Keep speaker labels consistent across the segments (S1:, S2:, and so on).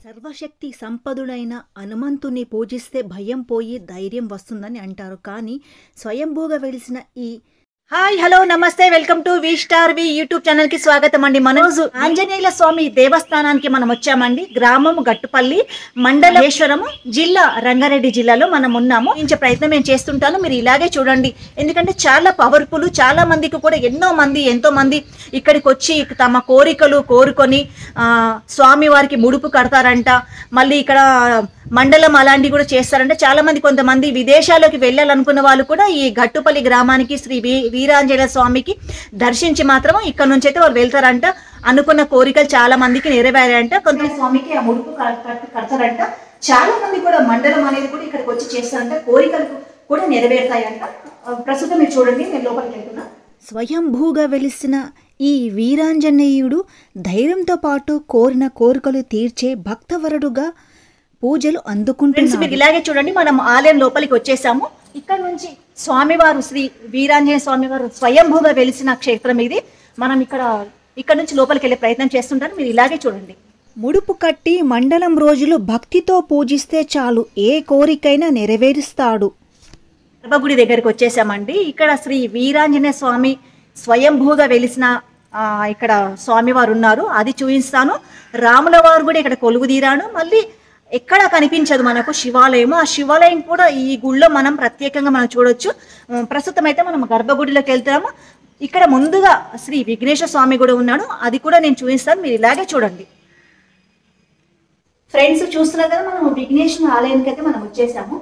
S1: సర్వశక్తి సంపదుడైన హనుమంతుని పూజిస్తే భయం పోయి ధైర్యం వస్తుందని అంటారు. కానీ స్వయంభూగా వెలిసిన ఈ హాయ్ హలో నమస్తే welcome to V star V YouTube channel కి స్వాగతం అండి. మన రోజు ఆంజనేయుల స్వామి దేవస్థానానికి మనం వచ్చామండి. గ్రామం గట్టుపల్లి, మండలేశ్వరము, జిల్లా రంగారెడ్డి జిల్లాలో మనం ఉన్నాము. ప్రయత్నం నేను చేస్తుంటాను, మీరు ఇలాగే చూడండి. ఎందుకంటే చాలా పవర్ఫుల్, చాలా మందికి కూడా ఎంతో మంది ఇక్కడికి వచ్చి తమ కోరికలు కోరుకొని స్వామి వారికి ముడుపు కడతారంట. మళ్ళీ ఇక్కడ మండలం అలాంటివి కూడా చేస్తారంటే చాలా మంది. కొంతమంది విదేశాల్లోకి వెళ్ళాలనుకున్న వాళ్ళు కూడా ఈ గట్టుపల్లి గ్రామానికి శ్రీ వీరాంజనేయ స్వామికి దర్శించి మాత్రం ఇక్కడ నుంచి అయితే వాళ్ళు వెళ్తారంట. అనుకున్న కోరికలు చాలా మందికి నెరవేరాయంట. కొంత స్వామికి ఆ ముడుపు కడతారంట. చాలా మంది కూడా మండలం అనేది కూడా ఇక్కడికి వచ్చి చేస్తారంట. కోరికలు కూడా నెరవేరుతాయంట. ప్రస్తుతం మీరు చూడండి, నేను లోపలికి వెళ్తున్నా. స్వయంభూగా వెలిసిన ఈ వీరాంజనేయుడు ధైర్యంతో పాటు కోరిన కోరికలు తీర్చే భక్తవరుడుగా పూజలు అందుకుంటున్నారు. మీరు ఇలాగే చూడండి, మనం ఆలయం లోపలికి వచ్చేసాము. ఇక్కడ నుంచి స్వామివారు శ్రీ వీరాంజనేయ స్వామి వారు స్వయంభూగా వెలిసిన క్షేత్రం ఇది. మనం ఇక్కడ నుంచి లోపలికి వెళ్ళే ప్రయత్నం చేస్తుంటారు. మీరు ఇలాగే చూడండి. ముడుపు కట్టి మండలం రోజులు భక్తితో పూజిస్తే చాలు, ఏ కోరికైనా నెరవేరుస్తాడు. గర్భగుడి దగ్గరికి వచ్చేసామండి. ఇక్కడ శ్రీ వీరాంజనేయ స్వామి స్వయంభూగా వెలిసిన ఇక్కడ స్వామివారు ఉన్నారు, అది చూపిస్తాను. రాముల వారు కూడా ఇక్కడ కొలువు తీరాను. మళ్ళీ ఎక్కడ కనిపించదు మనకు శివాలయం. ఆ శివాలయం కూడా ఈ గుడిలో మనం ప్రత్యేకంగా మనం చూడొచ్చు. ప్రస్తుతం అయితే మనం గర్భగుడిలోకి వెళ్తాము. ఇక్కడ ముందుగా శ్రీ విఘ్నేశ్వర స్వామి కూడా ఉన్నాడు, అది కూడా నేను చూపిస్తాను. మీరు ఇలాగే చూడండి. ఫ్రెండ్స్ చూస్తున్నారు కదా, మనం విఘ్నేశ్వర ఆలయానికి అయితే మనం వచ్చేసాము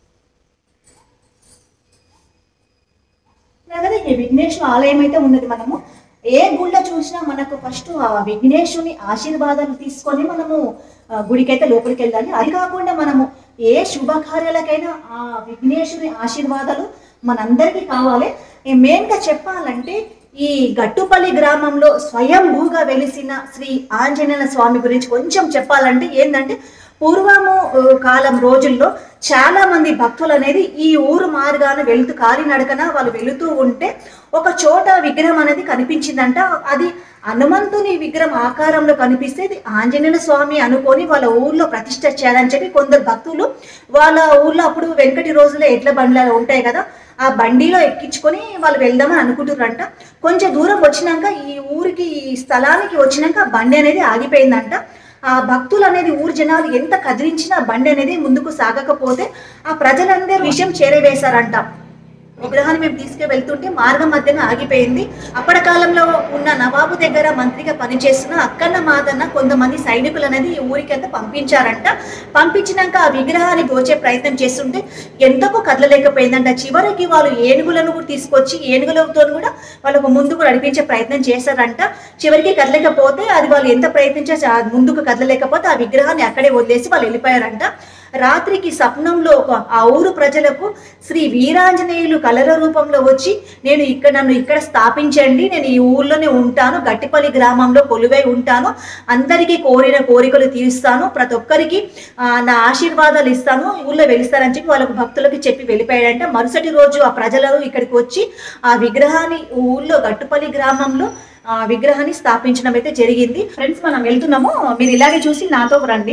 S1: కదా. ఈ విఘ్నేశ్వర ఆలయం అయితే ఉన్నది. మనము ఏ గుళ్ళో చూసినా మనకు ఫస్ట్ ఆ విఘ్నేశ్వరుని ఆశీర్వాదాలు తీసుకొని మనము గుడికైతే లోపలికి వెళ్ళాలి. అది కాకుండా మనము ఏ శుభకార్యాలకైనా ఆ విఘ్నేశ్వరుని ఆశీర్వాదాలు మనందరికీ కావాలి. మెయిన్గా చెప్పాలంటే ఈ గట్టుపల్లి గ్రామంలో స్వయంభూగా వెలిసిన శ్రీ ఆంజనేయ స్వామి గురించి కొంచెం చెప్పాలంటే ఏంటంటే, పూర్వము కాలం రోజుల్లో చాలా మంది భక్తులు అనేది ఈ ఊరు మార్గాన వెళుతూ కాలినడకన వాళ్ళు వెళుతూ ఉంటే ఒక చోట విగ్రహం అనేది కనిపించిందంట. అది హనుమంతుని విగ్రహం ఆకారంలో కనిపిస్తే ఇది ఆంజనేయ స్వామి అనుకొని వాళ్ళ ఊర్లో ప్రతిష్ఠ చేయాలని చెప్పి కొందరు భక్తులు వాళ్ళ ఊర్లో అప్పుడు వెనకటి రోజుల్లో ఎడ్ల బండ్లు ఉంటాయి కదా, ఆ బండిలో ఎక్కించుకొని వాళ్ళు వెళ్దామని అనుకుంటున్నారంట. కొంచెం దూరం వచ్చినాక ఈ ఊరికి ఈ స్థలానికి వచ్చినాక బండి అనేది ఆగిపోయిందంట. ఆ భక్తులు అనేది ఊరు జనాలు ఎంత కదిలించినా బండి అనేది ముందుకు సాగకపోతే ఆ ప్రజలందరూ విషయం చేరవేశారంట. విగ్రహాన్ని మేము తీసుకువెళ్తుంటే మార్గం మధ్యన ఆగిపోయింది. అప్పటి కాలంలో ఉన్న నవాబు దగ్గర మంత్రిగా పనిచేస్తున్న అక్కన్న మాదన్న కొంతమంది సైనికులు అనేది ఈ ఊరికి అంతా పంపించారంట. పంపించినాక ఆ విగ్రహాన్ని దోచే ప్రయత్నం చేస్తుంటే ఎంతకు కదలలేకపోయిందంట. చివరికి వాళ్ళు ఏనుగులను కూడా తీసుకొచ్చి ఏనుగులతో కూడా వాళ్ళకు ముందుకు నడిపించే ప్రయత్నం చేశారంట. చివరికి కదలకపోతే అది వాళ్ళు ఎంత ప్రయత్నించా ముందుకు కదలలేకపోతే ఆ విగ్రహాన్ని అక్కడే వదిలేసి వాళ్ళు వెళ్ళిపోయారంట. రాత్రికి స్వప్నంలో ఆ ఊరు ప్రజలకు శ్రీ వీరాంజనేయులు కలల రూపంలో వచ్చి నన్ను ఇక్కడ స్థాపించండి, నేను ఈ ఊర్లోనే ఉంటాను, గట్టిపల్లి గ్రామంలో కొలువై ఉంటాను, అందరికీ కోరిన కోరికలు తీరుస్తాను, ప్రతి ఒక్కరికి నా ఆశీర్వాదాలు ఇస్తాను, ఊళ్ళో వెలుస్తానని చెప్పి వాళ్ళకు భక్తులకు చెప్పి వెళ్ళిపోయాడంట. మరుసటి రోజు ఆ ప్రజలు ఇక్కడికి వచ్చి ఆ విగ్రహాన్ని ఊళ్ళో గట్టుపల్లి గ్రామంలో విగ్రహాన్ని స్థాపించడం అయితే జరిగింది. ఫ్రెండ్స్ మనం వెళ్తున్నాము, మీరు ఇలాగే చూసి నాతో రండి.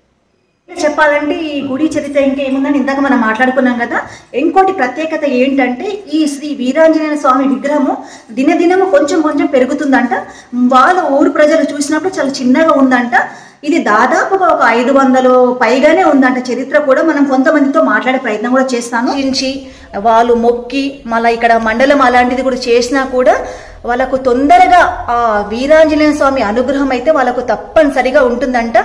S1: చెప్పాలంటే ఈ గుడి చరిత్ర ఇంకేముందని ఇందాక మనం మాట్లాడుకున్నాం కదా. ఇంకోటి ప్రత్యేకత ఏంటంటే ఈ శ్రీ వీరాంజనేయ స్వామి విగ్రహము దినదినము కొంచెం పెరుగుతుందంట. వాళ్ళ ఊరు ప్రజలు చూసినప్పుడు చాలా చిన్నగా ఉందంట. ఇది దాదాపుగా ఒక 500 పైగానే ఉందంట. చరిత్ర కూడా మనం కొంతమందితో మాట్లాడే ప్రయత్నం కూడా చేస్తాను. వాళ్ళు మొక్కి మళ్ళీ ఇక్కడ మండలం అలాంటిది కూడా చేసినా కూడా వాళ్ళకు తొందరగా ఆ వీరాంజనేయ స్వామి అనుగ్రహం అయితే వాళ్ళకు తప్పనిసరిగా ఉంటుందంట.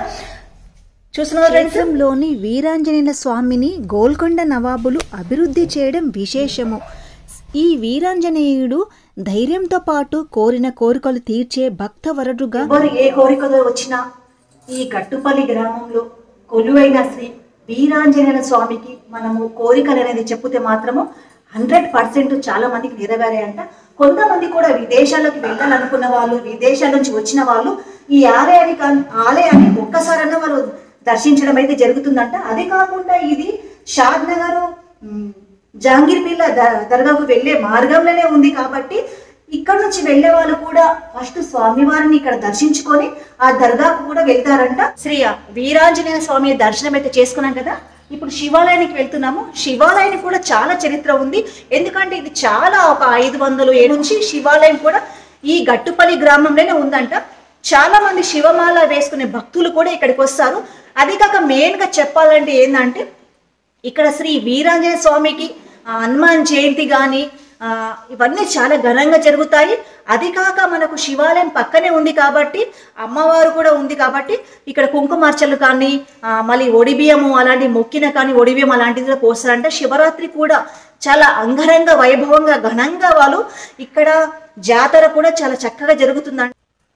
S1: చూసినలోని వీరాంజనేయ స్వామిని గోల్కొండ నవాబులు అభివృద్ధి చేయడం విశేషము. ఈ వీరాంజనేయుడు ధైర్యంతో పాటు కోరిన కోరికలు తీర్చే భక్తవరుడుగా ఏ కోరికలు వచ్చినా ఈ గట్టుపల్లి గ్రామంలో కొలువైన శ్రీ వీరాంజనేయ స్వామికి మనము కోరికలు అనేది చెప్పుతే మాత్రము 100% చాలా మందికి నెరవేరాయంట. కొంతమంది కూడా విదేశాలకు వెళ్ళాలనుకున్న వాళ్ళు, విదేశాల నుంచి వచ్చిన వాళ్ళు ఈ ఆలయాన్ని ఒక్కసారైనా వాళ్ళు దర్శించడం అయితే జరుగుతుందంట. అదే కాకుండా ఇది షాద్ నగర్ జహాంగీర్ పిల్ల దర్గాకు వెళ్ళే మార్గంలోనే ఉంది కాబట్టి ఇక్కడ నుంచి వెళ్లే వాళ్ళు కూడా ఫస్ట్ స్వామివారిని ఇక్కడ దర్శించుకొని ఆ దర్గాకు కూడా వెళ్తారంట. శ్రీ వీరాంజనేయ స్వామి దర్శనం అయితే చేసుకున్నాం కదా, ఇప్పుడు శివాలయానికి వెళ్తున్నాము. శివాలయానికి కూడా చాలా చరిత్ర ఉంది. ఎందుకంటే ఇది చాలా ఒక 500 ఏళ్ళ నుంచి శివాలయం కూడా ఈ గట్టుపల్లి గ్రామంలోనే ఉందంట. చాలా మంది శివమాల వేసుకునే భక్తులు కూడా ఇక్కడికి వస్తారు. అది కాక మెయిన్ గా చెప్పాలంటే ఏంటంటే ఇక్కడ శ్రీ వీరాంజనేయ స్వామికి హనుమాన్ జయంతి కానీ ఇవన్నీ చాలా ఘనంగా జరుగుతాయి. అది కాక మనకు శివాలయం పక్కనే ఉంది కాబట్టి, అమ్మవారు కూడా ఉంది కాబట్టి ఇక్కడ కుంకుమార్చనలు కానీ మళ్ళీ ఒడిబియ్యము అలాంటి మొక్కిన కానీ ఒడిబియ్యం అలాంటిది కూడా పోస్తారంట. శివరాత్రి కూడా చాలా అంగరంగ వైభవంగా ఘనంగా వాళ్ళు ఇక్కడ జాతర కూడా చాలా చక్కగా జరుగుతుందంట.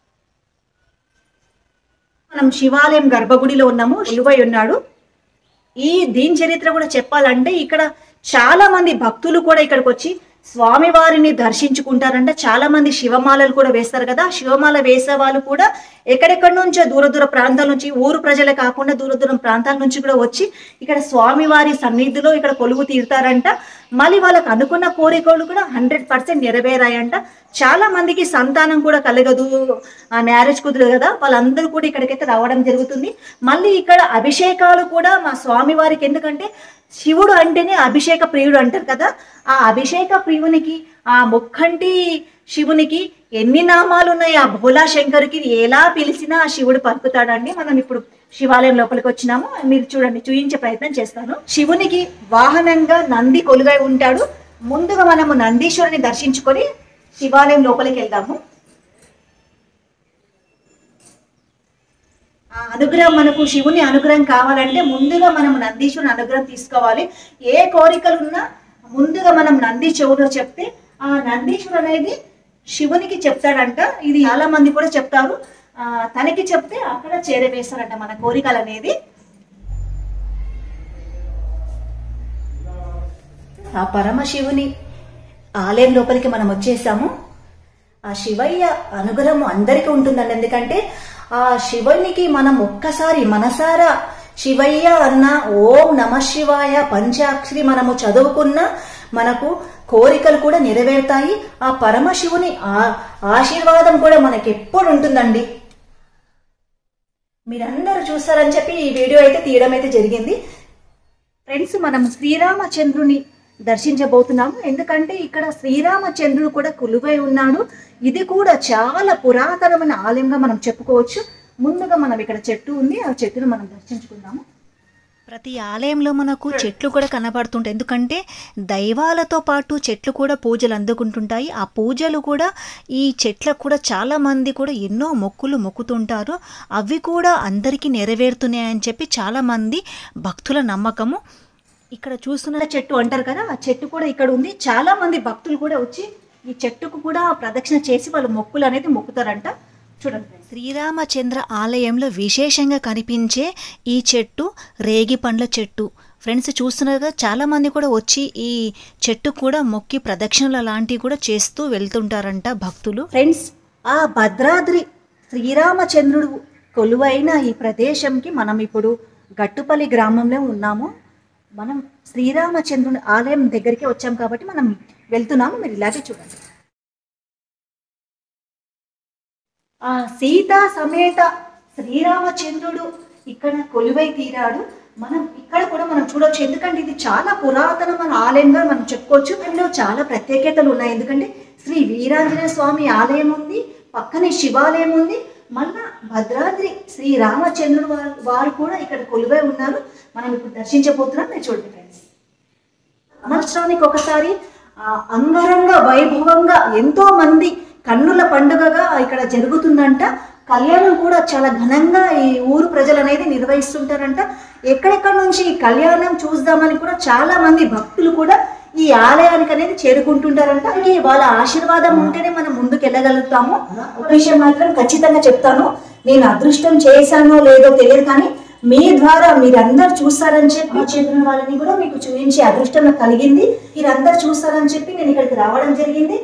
S1: మనం శివాలయం గర్భగుడిలో ఉన్నాము. శివయ్య ఉన్నాడు. దీని చరిత్ర కూడా చెప్పాలంటే ఇక్కడ చాలా మంది భక్తులు కూడా ఇక్కడికి వచ్చి స్వామివారిని దర్శించుకుంటారంట. చాలా మంది శివమాలలు కూడా వేస్తారు కదా, శివమాల వేసే వాళ్ళు కూడా ఎక్కడెక్కడి నుంచో దూర దూర ప్రాంతాల నుంచి, ఊరు ప్రజలే కాకుండా దూర దూరం ప్రాంతాల నుంచి కూడా వచ్చి ఇక్కడ స్వామివారి సన్నిధిలో ఇక్కడ కొలువు తీరుతారంట. మళ్ళీ వాళ్ళకు అనుకున్న కోరికలు కూడా 100% నెరవేరాయంట. చాలా మందికి సంతానం కూడా కలగదు, మ్యారేజ్ కుదరదు కదా, వాళ్ళందరూ కూడా ఇక్కడికైతే రావడం జరుగుతుంది. మళ్ళీ ఇక్కడ అభిషేకాలు కూడా మా స్వామివారికి, ఎందుకంటే శివుడు అంటేనే అభిషేక ప్రియుడు అంటారు కదా, ఆ అభిషేక ప్రియునికి ఆ ముక్కంటి శివునికి ఎన్ని నామాలు ఉన్నాయి, ఆ భోలా శంకరుకి ఎలా పిలిచినా ఆ శివుడు పలుకుతాడండి. మనం ఇప్పుడు శివాలయం లోపలికి వచ్చినాము. మీరు చూడండి, చూయించే ప్రయత్నం చేస్తాను. శివునికి వాహనంగా నంది కొలువై ఉంటాడు. ముందుగా మనము నందీశ్వరుని దర్శించుకొని శివాలయం లోపలికి వెళ్దాము. ఆ అనుగ్రహం, మనకు శివుని అనుగ్రహం కావాలంటే ముందుగా మనం నందీశ్వరుని అనుగ్రహం తీసుకోవాలి. ఏ కోరికలు ఉన్నా ముందుగా మనం నంది చెవులో చెప్తే ఆ నందీశ్వరుడు అనేది శివునికి చెప్తాడంట. ఇది చాలా మంది కూడా చెప్తారు. తనకి చెప్తే అక్కడ చేరవేస్తారంట మన కోరికలు అనేది. ఆ పరమశివుని ఆలయం లోపలికి మనం వచ్చేసాము. ఆ శివయ్య అనుగ్రహం అందరికీ ఉంటుందండి. ఎందుకంటే ఆ శివునికి మనం ఒక్కసారి మనసారా శివయ్య అన్న ఓం నమ శివాయ పంచాక్షరి మనము చదువుకున్న మనకు కోరికలు కూడా నెరవేరుతాయి. ఆ పరమశివుని ఆశీర్వాదం కూడా మనకి ఎప్పుడు ఉంటుందండి. మీరందరూ చూస్తారని చెప్పి ఈ వీడియో అయితే తీయడం అయితే జరిగింది. ఫ్రెండ్స్, మనం శ్రీరామచంద్రుని దర్శించబోతున్నాము. ఎందుకంటే ఇక్కడ శ్రీరామచంద్రుడు కూడా కొలువై ఉన్నాడు. ఇది కూడా చాలా పురాతనమైన ఆలయంగా మనం చెప్పుకోవచ్చు. ముందుగా మనం ఇక్కడ చెట్టు ఉంది, ఆ చెట్టును మనం దర్శించుకుందాము.
S2: ప్రతి ఆలయంలో మనకు చెట్లు కూడా కనబడుతుంటాయి. ఎందుకంటే దైవాలతో పాటు చెట్లు కూడా పూజలు అందుకుంటుంటాయి. ఆ పూజలు కూడా ఈ చెట్లకు కూడా చాలా మంది కూడా ఎన్నో మొక్కులు మొక్కుతుంటారు. అవి కూడా అందరికీ నెరవేరుతున్నాయని చెప్పి చాలా మంది భక్తుల నమ్మకము. ఇక్కడ చూస్తున్న
S1: చెట్టు అంటారు కదా, ఆ చెట్టు కూడా ఇక్కడ ఉంది. చాలా మంది భక్తులు కూడా వచ్చి ఈ చెట్టుకు కూడా ప్రదక్షిణ చేసి వాళ్ళు మొక్కులు అనేది మొక్కుతారంట. చూడండి,
S2: శ్రీరామచంద్ర ఆలయంలో విశేషంగా కనిపించే ఈ చెట్టు రేగి పండ్ల చెట్టు. ఫ్రెండ్స్, చూస్తున్నారుగా చాలా మంది కూడా వచ్చి ఈ చెట్టు కూడా మొక్కి ప్రదక్షిణలు అలాంటివి కూడా చేస్తూ వెళ్తుంటారంట భక్తులు.
S1: ఫ్రెండ్స్, ఆ భద్రాద్రి శ్రీరామచంద్రుడు కొలువైన ఈ ప్రదేశంకి మనం ఇప్పుడు గట్టుపల్లి గ్రామంలో ఉన్నాము. మనం శ్రీరామచంద్రుని ఆలయం దగ్గరికి వచ్చాం కాబట్టి మనం వెళ్తున్నాము. మీరు ఇలాగే చూడండి. ఆ సీతా సమేత శ్రీరామచంద్రుడు ఇక్కడ కొలువై తీరాడు. మనం ఇక్కడ కూడా మనం చూడొచ్చు. ఎందుకంటే ఇది చాలా పురాతనమైన ఆలయంగా మనం చెప్పుకోవచ్చు. ఇందులో చాలా ప్రత్యేకతలు ఉన్నాయి. ఎందుకంటే శ్రీ వీరాంజనేయ స్వామి ఆలయం ఉంది, పక్కనే శివాలయం ఉంది, మళ్ళా భద్రాద్రి శ్రీ రామచంద్రుడు వారు కూడా ఇక్కడ కొలువై ఉన్నారు. మనం ఇప్పుడు దర్శించబోతున్నాం. మీరు చూడండి ఫ్రెండ్స్, సంవత్సరానికి ఒకసారి అంగరంగ వైభవంగా ఎంతో మంది కన్నుల పండుగగా ఇక్కడ జరుగుతుందంట. కళ్యాణం కూడా చాలా ఘనంగా ఈ ఊరు ప్రజలు అనేది నిర్వహిస్తుంటారంట. ఎక్కడెక్కడ నుంచి ఈ కళ్యాణం చూద్దామని కూడా చాలా మంది భక్తులు కూడా ఈ ఆలయానికి అనేది చేరుకుంటుంటారంట. వాళ్ళ ఆశీర్వాదం ఉంటేనే మనం ముందుకు వెళ్ళగలుగుతాము. ఒక విషయం మాత్రం ఖచ్చితంగా చెప్తాను, నేను అదృష్టం చేశానో లేదో తెలియదు, కానీ మీ ద్వారా మీరందరూ చూస్తారని చెప్పి చెందిన వాళ్ళని కూడా మీకు చూపించే అదృష్టం నాకు కలిగింది. మీరందరూ చూస్తారని చెప్పి నేను ఇక్కడికి రావడం జరిగింది.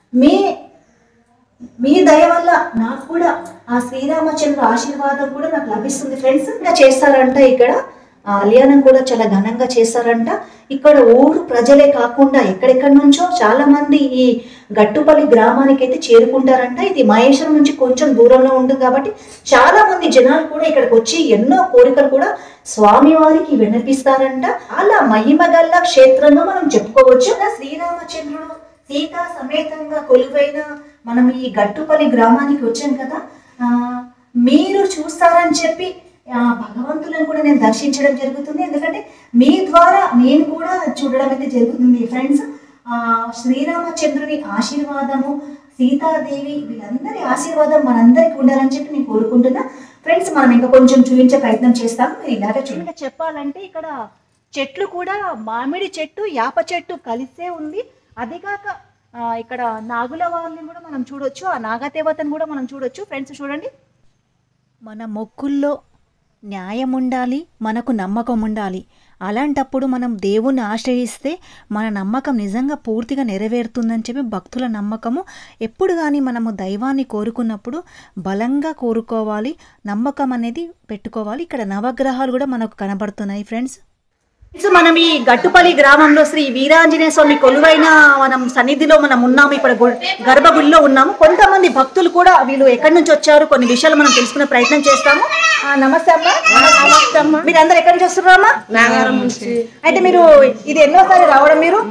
S1: మీ దయ వల్ల నాకు కూడా ఆ శ్రీరామచంద్ర ఆశీర్వాదం కూడా నాకు లభిస్తుంది. ఫ్రెండ్స్, ఇంకా చేస్తారంట ఇక్కడ కళ్యాణం కూడా చాలా ఘనంగా చేస్తారంట. ఇక్కడ ఊరు ప్రజలే కాకుండా ఎక్కడెక్కడి నుంచో చాలా మంది ఈ గట్టుపల్లి గ్రామానికి అయితే చేరుకుంటారంట. ఇది మహేశ్వరం నుంచి కొంచెం దూరంలో ఉంటుంది కాబట్టి చాలా మంది జనాలు కూడా ఇక్కడికి వచ్చి ఎన్నో కోరికలు కూడా స్వామివారికి వినిపిస్తారంట. అలా మహిమగల్ల క్షేత్రంగా మనం చెప్పుకోవచ్చు. శ్రీరామచంద్రుడు సీతా సమేతంగా కొలువైన మనం ఈ గట్టుపల్లి గ్రామానికి వచ్చాం కదా. మీరు చూస్తారని చెప్పి భగవంతులను కూడా నేను దర్శించడం జరుగుతుంది. ఎందుకంటే మీ ద్వారా నేను కూడా చూడడం అయితే జరుగుతుంది ఫ్రెండ్స్. శ్రీరామచంద్రుని ఆశీర్వాదము, సీతాదేవి వీళ్ళందరి ఆశీర్వాదం మనందరికి ఉండాలని చెప్పి నేను కోరుకుంటున్నా ఫ్రెండ్స్. మనం ఇంకా కొంచెం చూపించే ప్రయత్నం చేస్తాము. మీరు ఇలాగే చూడండి. చెప్పాలంటే ఇక్కడ చెట్లు కూడా మామిడి చెట్టు, యాప చెట్టు కలిసే ఉంది. అది కాక ఇక్కడ నాగుల వాళ్ళని కూడా మనం చూడొచ్చు, ఆ నాగదేవతను కూడా మనం చూడొచ్చు ఫ్రెండ్స్. చూడండి,
S2: మన మొక్కుల్లో న్యాయం ఉండాలి, మనకు నమ్మకం ఉండాలి. అలాంటప్పుడు మనం దేవుణ్ణి ఆశ్రయిస్తే మన నమ్మకం నిజంగా పూర్తిగా నెరవేరుతుందని చెప్పి భక్తుల నమ్మకము. ఎప్పుడు కానీ మనము దైవాన్ని కోరుకున్నప్పుడు బలంగా కోరుకోవాలి, నమ్మకం అనేది పెట్టుకోవాలి. ఇక్కడ నవగ్రహాలు కూడా మనకు కనబడుతున్నాయి ఫ్రెండ్స్.
S1: మనం ఈ గట్టుపల్లి గ్రామంలో శ్రీ వీరాంజనేయ స్వామి కొలువైన మనం సన్నిధిలో మనం ఉన్నాము. ఇప్పుడు గర్భగుడిలో ఉన్నాము. కొంతమంది భక్తులు కూడా వీళ్ళు ఎక్కడి నుంచి వచ్చారు కొన్ని విషయాలు మనం తెలుసుకునే ప్రయత్నం చేస్తాము. నమస్తే అమ్మా. నమస్తే అమ్మా. మీరు అందరు ఎక్కడి నుంచి వస్తున్నారమ్మా?
S3: నాగారం నుంచి.
S1: అయితే మీరు ఇది ఎన్నోసారి రావడం? మీరు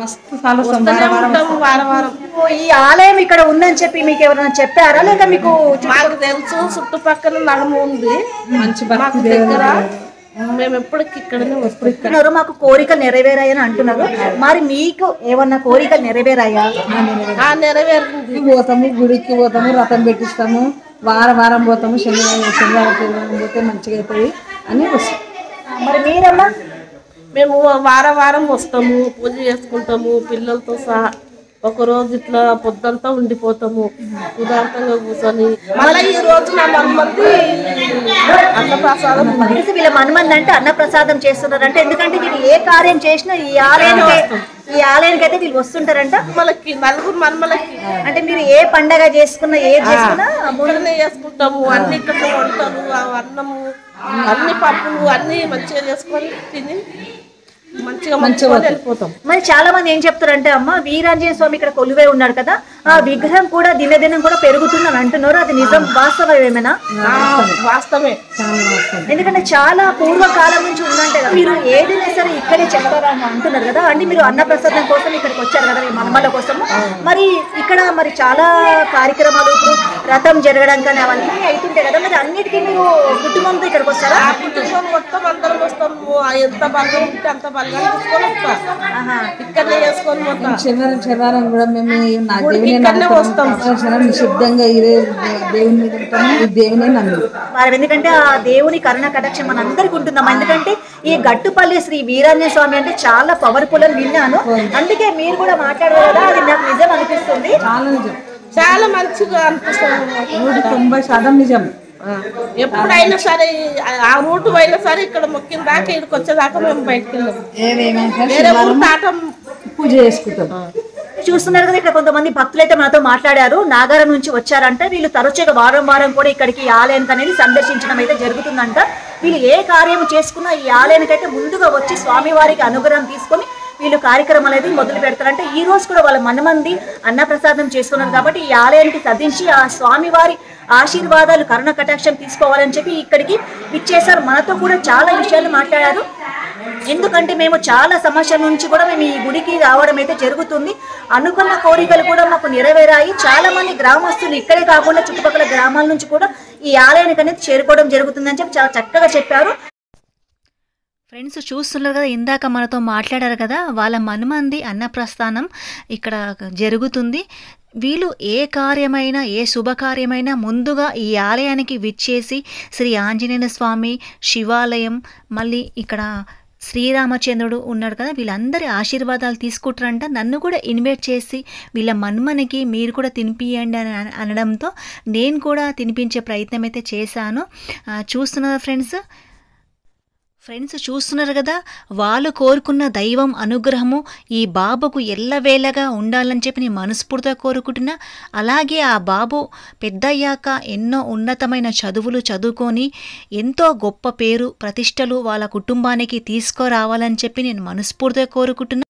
S1: ఈ ఆలయం ఇక్కడ ఉందని చెప్పి మీకు ఎవరైనా చెప్పారా, లేక మీకు
S3: తెలుసు? చుట్టుపక్కల నడుము ఉంది, మంచి భక్తి దగ్గర. మేము ఎప్పటికి ఇక్కడనే
S1: వస్తున్నారు. మాకు కోరికలు నెరవేరాయని అంటున్నారు. మరి మీకు ఏమన్నా కోరికలు నెరవేరాయా?
S3: నెరవేరుతుంది. పోతాము, గుడికి పోతాము, రథం పెట్టిస్తాము, వారం పోతాము, శనివారం పోతే మంచిగా అవుతుంది అని వస్తాం.
S1: మరి మీరమ్మా?
S3: మేము వారం వస్తాము, పూజ చేసుకుంటాము పిల్లలతో సహా. ఒక రోజు ఇట్లా పొద్దంతా ఉండిపోతాము ఉదాంతంగా కూర్చొని. మళ్ళీ ఈ రోజు నా మన్మంది అన్నప్రసాదం.
S1: వీళ్ళ మన్మంది అంటే అన్నప్రసాదం చేస్తున్నారంటే, ఎందుకంటే వీళ్ళు ఏ కార్యం చేసినా ఈ ఆలయానికి అయితే వీళ్ళు వస్తుంటారంట.
S3: మనకి నలుగురు మన్మలకి
S1: అంటే మీరు ఏ పండగ చేసుకున్నా ఏది చేసుకున్నా
S3: ముందునే చేసుకుంటాము. అన్ని ఇక్కడ వంటలు, అన్నము, అన్ని పప్పులు అన్ని మంచిగా చేసుకొని తిని మంచిగా వెళ్ళిపోతాం.
S1: మరి చాలా మంది ఏం చెప్తారంటే, అమ్మ వీరాంజనేయ స్వామి ఇక్కడ కొలువై ఉన్నాడు కదా, ఆ విగ్రహం కూడా దినదినం కూడా పెరుగుతుందని అంటున్నారు. అది నిజం, వాస్తవమేనా?
S3: వాస్తవమే.
S1: ఎందుకంటే చాలా పూర్వకాలం నుంచి ఉందంటే కదా. మీరు ఏదైనా సరే ఇక్కడే చెప్తారని అంటున్నారు కదా. అంటే మీరు అన్నప్రసాదం కోసం ఇక్కడికి వచ్చారు కదా, మీ మమ్మల కోసం. మరి ఇక్కడ మరి చాలా కార్యక్రమాలు, ఇప్పుడు రథం జరగడం కానీ అవన్నీ అవుతుంటాయి కదా. మరి అన్నిటికీ మీరు కుటుంబంతో ఇక్కడికి వస్తారా?
S3: కుటుంబం మొత్తం అందరం వస్తాము. ఎంత బలం ఉంటే అంత బలం తీసుకొని వస్తా. ఇక్కడనే చేసుకొని పోతాం. శనివారం కూడా మేము నిశ్శబ్దంగా ఇదే దేవుని మీద ఉంటాము, ఈ దేవునే నమ్మి.
S1: మరి ఎందుకంటే ఆ దేవుని కరుణ కటాక్షం మన అందరికి ఉంటుందమ్మా. ఎందుకంటే ఈ గట్టుపల్లి శ్రీ వీరాంజనేయ స్వామి అంటే చాలా పవర్ఫుల్ అని విన్నాను. అందుకే మీరు కూడా మాట్లాడారు కదా, అది నాకు నిజం అనిపిస్తుంది.
S3: చాలా మంచిగా అనిపిస్తుంది.
S1: 90% నిజం.
S3: ఎప్పుడైనా సరే ఆ రూటు అయినా సరే ఇక్కడ మొక్కిన దాకా ఇక్కడికి వచ్చేదాకా మేము బయటకు వెళ్ళాం, పూజ చేసుకుంటాం.
S1: చూస్తున్నారు కదా, ఇక్కడ కొంతమంది భక్తులు అయితే మనతో మాట్లాడారు. నాగారం నుంచి వచ్చారంట. వీళ్ళు తరచుగా వారం కూడా ఇక్కడికి ఈ ఆలయానికి అనేది సందర్శించడం అయితే జరుగుతుందంట. వీళ్ళు ఏ కార్యం చేసుకున్నా ఈ ఆలయానికి అయితే ముందుగా వచ్చి స్వామివారికి అనుగ్రహం తీసుకొని వీళ్ళు కార్యక్రమాలు అయితే మొదలు పెడతారంటే. ఈ రోజు కూడా వాళ్ళ మనమంది అన్నప్రసాదం చేస్తున్నారు కాబట్టి ఈ ఆలయానికి సదించి ఆ స్వామివారి ఆశీర్వాదాలు, కరుణ కటాక్షం తీసుకోవాలని చెప్పి ఇక్కడికి ఇచ్చేసారు. మనతో కూడా చాలా విషయాలు మాట్లాడారు. ఎందుకంటే మేము చాలా సమస్యల నుంచి కూడా మేము ఈ గుడికి రావడం అయితే జరుగుతుంది. అనుకున్న కోరికలు కూడా మాకు నెరవేరాయి. చాలా మంది గ్రామస్తులు ఇక్కడే కాకుండా చుట్టుపక్కల గ్రామాల నుంచి కూడా ఈ ఆలయానికి అనేది చేరుకోవడం జరుగుతుందని చెప్పి చాలా చక్కగా చెప్పారు.
S2: ఫ్రెండ్స్ చూస్తున్నారు కదా, ఇందాక మనతో మాట్లాడారు కదా, వాళ్ళ మనుమంది అన్నప్రస్థానం ఇక్కడ జరుగుతుంది. వీళ్ళు ఏ కార్యమైనా, ఏ శుభకార్యమైనా ముందుగా ఈ ఆలయానికి విచ్చేసి శ్రీ ఆంజనేయ స్వామి శివాలయం, మళ్ళీ ఇక్కడ శ్రీరామచంద్రుడు ఉన్నాడు కదా, వీళ్ళందరి ఆశీర్వాదాలు తీసుకుంటారంట. నన్ను కూడా ఇన్వైట్ చేసి వీళ్ళ మన్మనికి మీరు కూడా తినిపియండి అని అనడంతో నేను కూడా తినిపించే ప్రయత్నం అయితే చేశాను. చూస్తున్నారా ఫ్రెండ్స్, ఫ్రెండ్స్ చూస్తున్నారు కదా, వాళ్ళు కోరుకున్న దైవం అనుగ్రహము ఈ బాబుకు ఎల్లవేళగా ఉండాలని చెప్పి నేను మనస్ఫూర్తిగా కోరుకుంటున్నా. అలాగే ఆ బాబు పెద్దయ్యాక ఎన్నో ఉన్నతమైన చదువులు చదువుకొని ఎంతో గొప్ప పేరు ప్రతిష్టలు వాళ్ళ కుటుంబానికి తీసుకురావాలని చెప్పి నేను మనస్ఫూర్తిగా కోరుకుంటున్నా.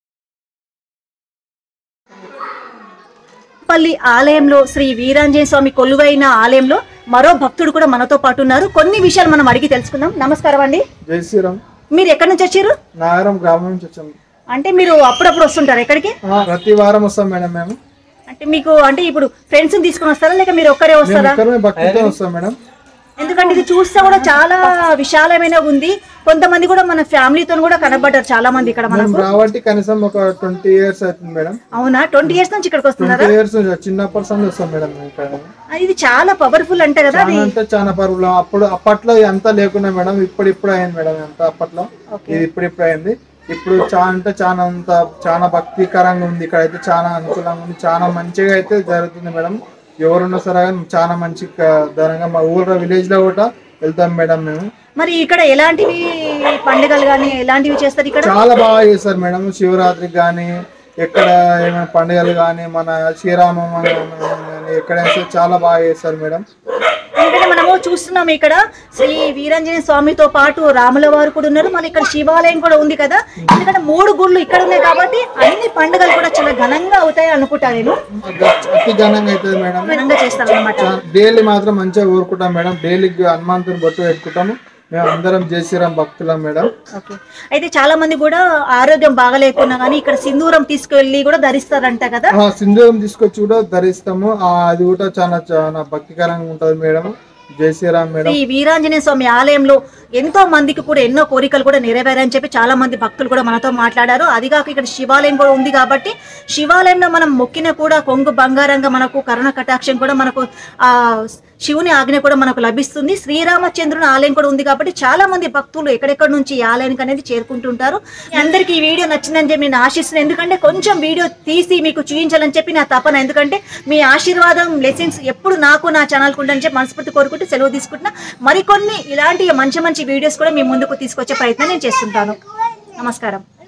S1: పల్లి ఆలయంలో శ్రీ వీరాంజనేయ స్వామి కొలువైన ఆలయంలో మరో భక్తుడు కూడా మనతో పాటు ఉన్నారు. కొన్ని విషయాలు మనం అడిగి తెలుసుకుందాం. నమస్కారం అండి.
S4: జై శ్రీరామ్.
S1: మీరు ఎక్కడి నుంచి వచ్చారు?
S4: నాగరం గ్రామం నుంచి వచ్చాము.
S1: అంటే మీరు అప్పుడప్పుడు వస్తుంటారు ఎక్కడికి?
S4: ప్రతి వారం వస్తాం మేడం. మేము
S1: అంటే మీకు అంటే ఇప్పుడు ఫ్రెండ్స్ తీసుకుని వస్తారా లేక మీరు ఒక్కరే వస్తారా?
S4: భక్తితో వస్తాం మేడం.
S1: ఎందుకంటే ఇది చూస్తే కూడా చాలా విశాలమైన ఉంది. కొంతమంది కూడా మన ఫ్యామిలీతో కూడా కనబడ్డారు చాలా మంది ఇక్కడ మనకు.
S4: రాబట్టి కనీసం ఒక 20 years అవుతుంది మేడం.
S1: అవునా? 20 years నుంచి ఇక్కడికి వస్తున్నారా?
S4: 20 years చిన్నప్పటి నుంచి వస్తాం మేడం.
S1: ఇది చాలా పవర్ఫుల్ అంటే కదా?
S4: అంటే చాలా పవర్ఫుల్. అప్పట్లో అంతా లేకుండా మేడం, ఇప్పుడు అయింది మేడం. అంతా అప్పట్లో ఇది ఇప్పుడు అయింది. ఇప్పుడు చాలా భక్తికరంగా ఉంది. ఇక్కడ అయితే చాలా అనుకూలంగా ఉంది. చాలా మంచిగా అయితే జరుగుతుంది మేడం. ఎవరున్నా సరే చాలా మంచి ధనంగా మా ఊళ్ళో విలేజ్ లో కూడా వెళ్తాం మేడం మేము.
S1: మరి ఇక్కడ ఎలాంటివి పండుగలు గానీ ఎలాంటివి చేస్తారు? ఇక్కడ
S4: చాలా బాగా చేస్తారు మేడం. శివరాత్రికి కానీ ఎక్కడ ఏమైనా పండుగలు కానీ మన శ్రీరామనవమి కానీ ఎక్కడైనా చాలా బాగా చేస్తారు మేడం.
S1: ఎందుకంటే మనము చూస్తున్నాం ఇక్కడ శ్రీ వీరాంజనేయ స్వామితో పాటు రాముల వారు కూడా ఉన్నారు. మళ్ళీ ఇక్కడ శివాలయం కూడా ఉంది కదా. ఎందుకంటే 3 గుళ్ళు ఇక్కడ ఉన్నాయి కాబట్టి అన్ని పండుగలు కూడా చాలా ఘనంగా అవుతాయి అనుకుంటా నేను.
S4: అతి ఘనంగా అవుతుంది మేడం.
S1: ఘనంగా చేస్తారు అనమాట.
S4: డైలీ మాత్రం మంచిగా కోరుకుంటాం మేడం. డైలీ హనుమంతుని బొట్టు పెట్టుకుంటాము. మేము అందరం జై శ్రీరామ్ భక్తులం మేడం.
S1: ఓకే. అయితే చాలా మంది కూడా ఆరోగ్యం బాగలేకున్నా కానీ ఇక్కడ సింధూరం తీసుకెళ్లి కూడా ధరిస్తారంట కదా?
S4: సింధూరం తీసుకొచ్చి కూడా ధరిస్తాము. అది కూడా చాలా భక్తికరంగా ఉంటది మేడం. జై శ్రీరామ్ మేడం.
S1: ఈ వీరాంజనేయ స్వామి ఆలయంలో ఎంతో మందికి కూడా ఎన్నో కోరికలు కూడా నెరవేరాయని చెప్పి చాలా మంది భక్తులు కూడా మనతో మాట్లాడారు. అదిగాక ఇక్కడ శివాలయం కూడా ఉంది కాబట్టి శివాలయంలో మనం మొక్కిన కూడా కొంగు బంగారంగా మనకు కరుణ కటాక్షం కూడా మనకు ఆ శివుని ఆజ్ఞ కూడా మనకు లభిస్తుంది. శ్రీరామచంద్రుని ఆలయం కూడా ఉంది కాబట్టి చాలా మంది భక్తులు ఎక్కడెక్కడ నుంచి ఈ ఆలయానికి అనేది చేరుకుంటుంటారు. అందరికీ ఈ వీడియో నచ్చిందని చెప్పి నేను ఆశిస్తున్నాను. ఎందుకంటే కొంచెం వీడియో తీసి మీకు చూపించాలని చెప్పి నా తపన. ఎందుకంటే మీ ఆశీర్వాదం బ్లెస్సింగ్స్ ఎప్పుడు నాకు నా ఛానల్కు ఉందని చెప్పి మనస్ఫూర్తి కోరుకుంటూ సెలవు తీసుకుంటున్నా. మరికొన్ని ఇలాంటి మంచి మంచి వీడియోస్ కూడా మీ ముందుకు తీసుకొచ్చే ప్రయత్నం నేను చేస్తుంటాను. నమస్కారం.